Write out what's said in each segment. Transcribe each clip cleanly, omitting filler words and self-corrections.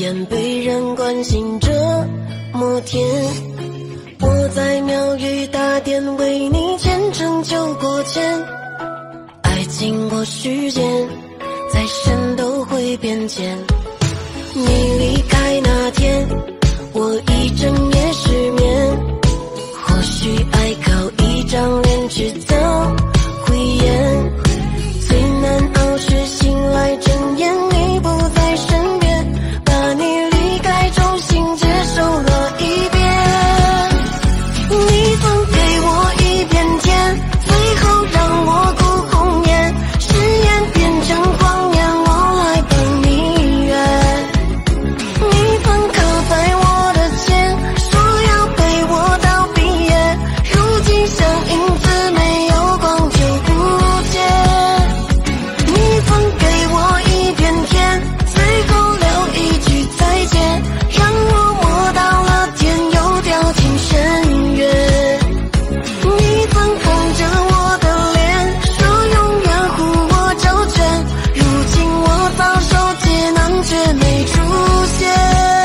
厌被人关心这么甜。我在庙宇打点为你虔诚求过签，爱经过时间，再深都会变浅。你离开那天，我一整夜失眠，或许爱靠一张脸迟早会厌，最难熬是醒来睁眼你不在身边，把你离开重新接受了一遍。你曾给我一片天，最后让我哭红颜，誓言变成谎言，我来帮你圆。你曾靠在我的肩，说要陪我到毕业，如今像影子没有光就不见。你曾给我一片天，最后留一句再见，让我摸到了天又掉进深渊。你曾捧着我的脸，说永远护我周全，如今我遭受劫难却没出现。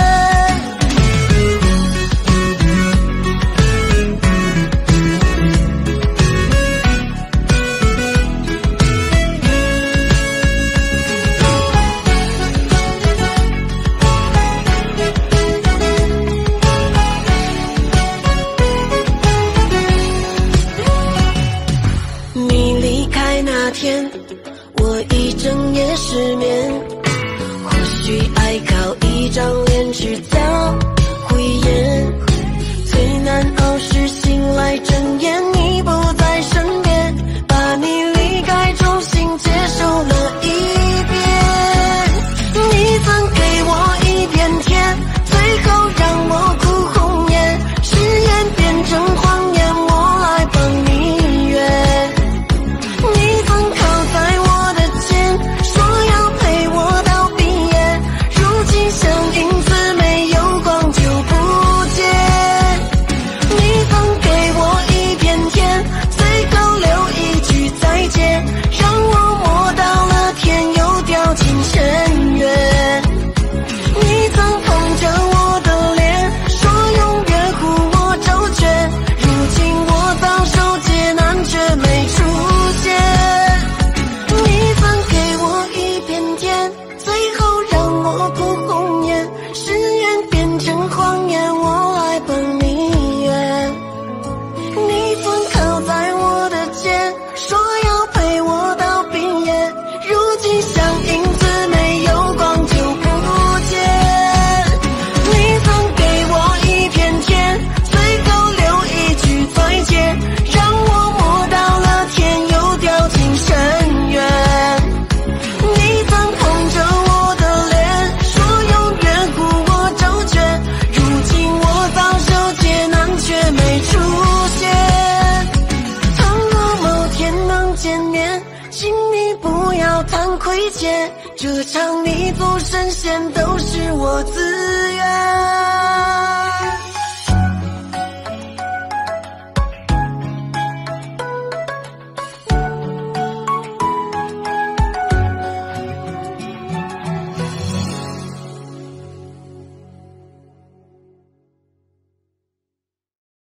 你离开那天，我一整夜失眠，或许爱靠一张脸迟早会厌，最难熬是醒来睁眼你不在身边，把你离开重新接受了一遍。你曾给我一片天，最后让我哭红颜，誓言变成谎言，我来帮你圆。你曾靠在我的肩，说要陪我到毕业，如今像影子没有光就不见。你曾给我一片天，最后留一句再见，让我摸到了天又掉进深渊。你曾捧着我的脸，说永远护我周全，如今我遭受劫难却没出现。你曾给我一片天，最后让我哭红颜，誓言变成谎言，我来帮你圆。你曾靠在我的肩，说要陪我到毕业，如今像影子没有光就不见。你曾给我一片天，最后留一句再见，让我摸到了天又掉进深渊。你曾捧着我的脸，说永远护我周全，如今我遭受劫难却没出现。倘若某天能见面，请你不要谈亏欠，这场你走神仙都是我自愿。